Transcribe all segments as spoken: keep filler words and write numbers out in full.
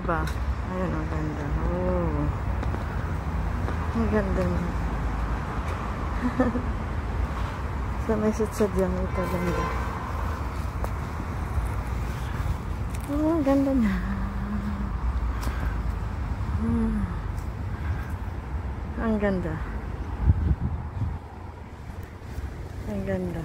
ba? Ayun, ang ganda. Oh. Ang ganda niya. Sa may sutsad yan, ito ganda. Oh, ang ganda niya. Hmm. Ang ganda. Ang ganda.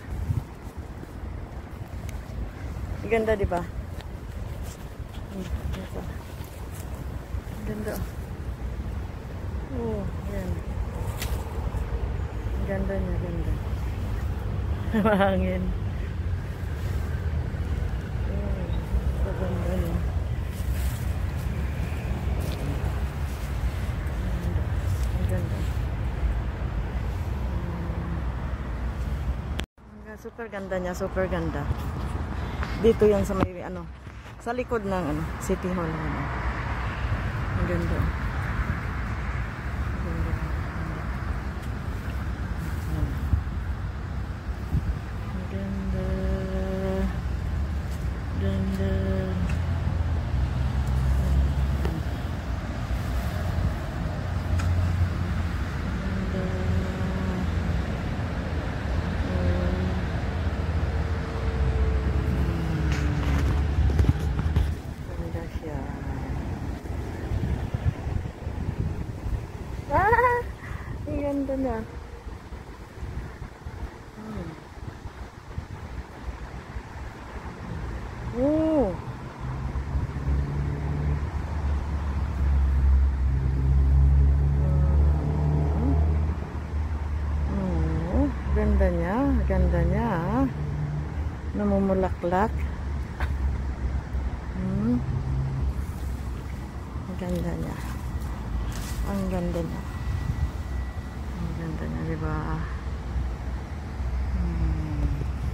Ang ganda, di ba? Hmm, ito. Ang ganda. Oh, yan. Ang ganda niya, ganda. Mahangin. Oh, ang ganda niya. Ang ganda. Super ganda niya, super ganda. Dito yan sa may ano, sa likod ng ano, City Hall. Ano. Ang ganda. Ang ganda. Ang ganda. Ganda. Ganda niya. Hmm. Oh. Oh, ganda niya, ganda niya. Namumulaklak. Hmm. Ganda niya. Ang ganda niya. Ang ganda niya, diba? Hmm.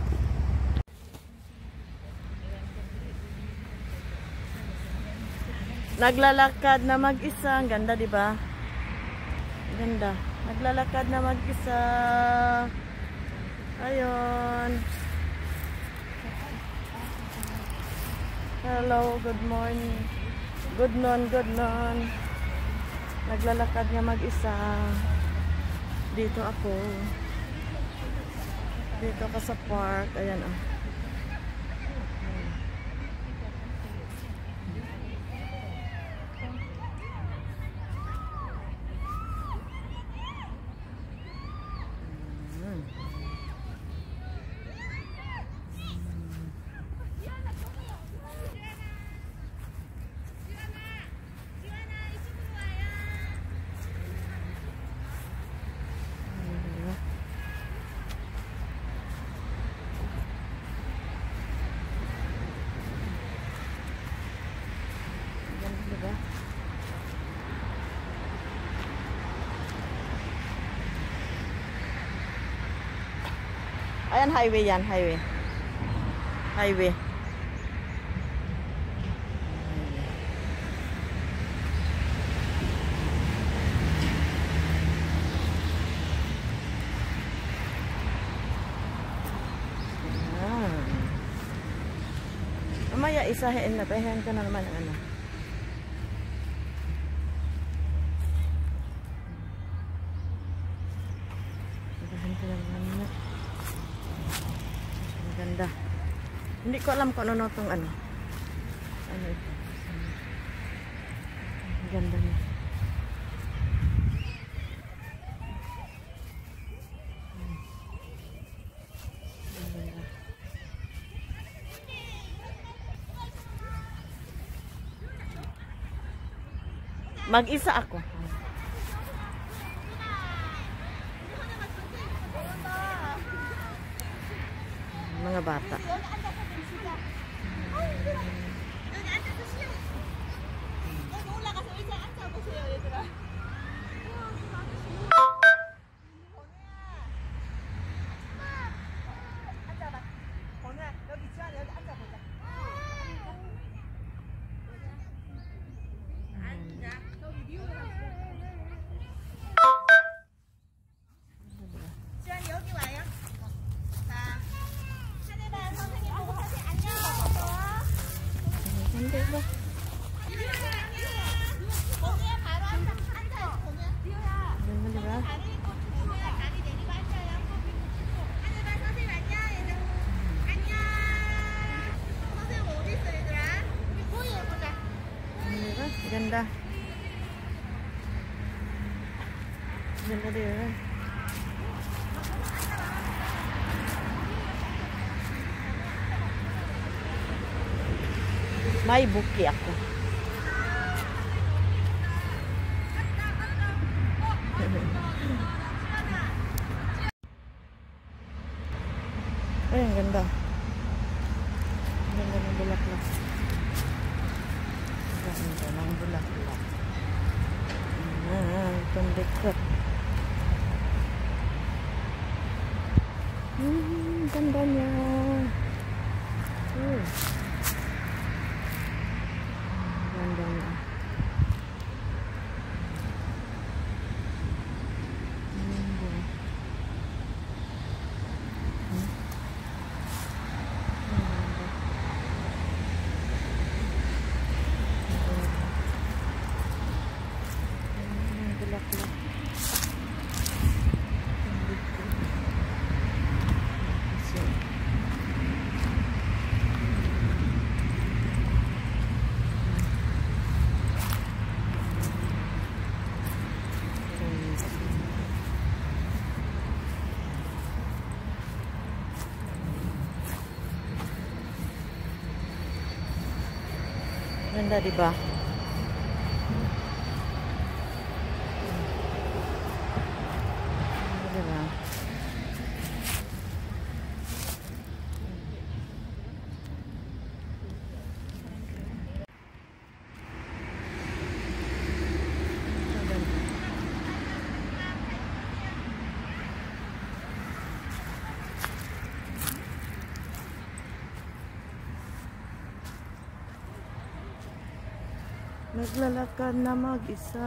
Naglalakad na mag-isa. Ang ganda, diba? Ganda. Naglalakad na mag-isa. Ayun. Hello, good morning. Good noon, good noon. Naglalakad nga mag-isa. Dito ako. Dito ako sa park. Ayan ah. Ayan, highway yan, highway. Highway. Ah. Mamaya isahin na, pahihan ka na naman ang ano. Pahihan ka na naman na. Ganda. Hindi ko alam kung ano itong ano. Ano ito. Ganda niya. Ganda. Mag-isa ako. Mga bata. Ganda din. May buki ako. Ay, ang ganda. Ang ganda ng bulaklak. Ang ganda ng bulaklak. Ah, itong dekot. Hmm, ganda niya. Oh. Ganda niya. Ganda, diba? Diba? Naglalakad na mag-isa.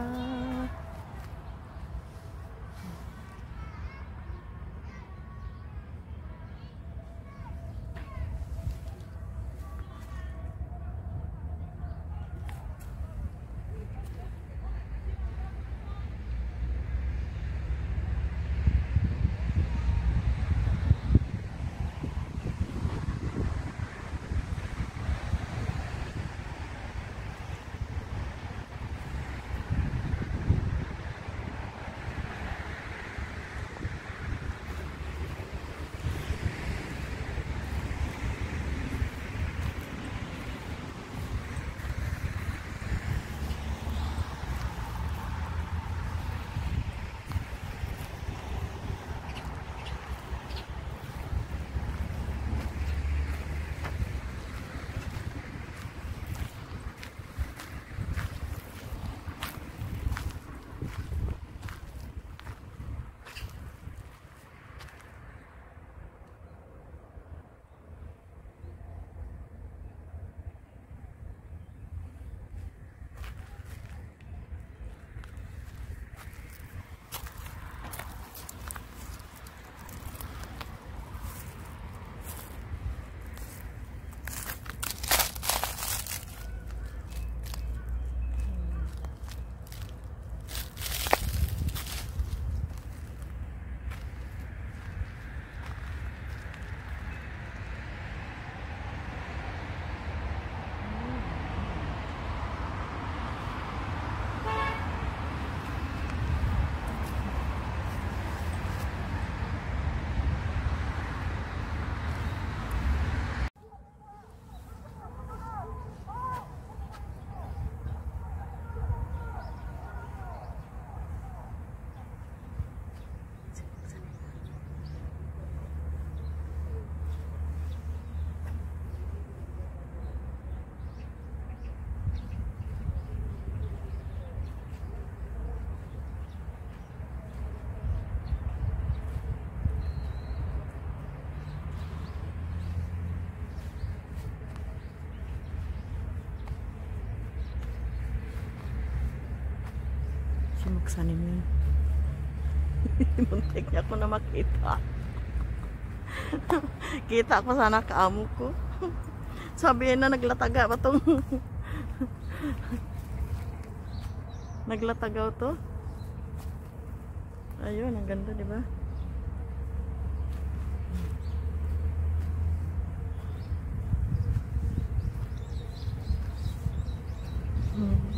Sinuksanin mo yun. Muntik niya ako na makita. Kita ko sana kaamo ko. Sabihin na naglataga ba tong naglatagaw to. Ayun, ang ganda, di ba? Hmm.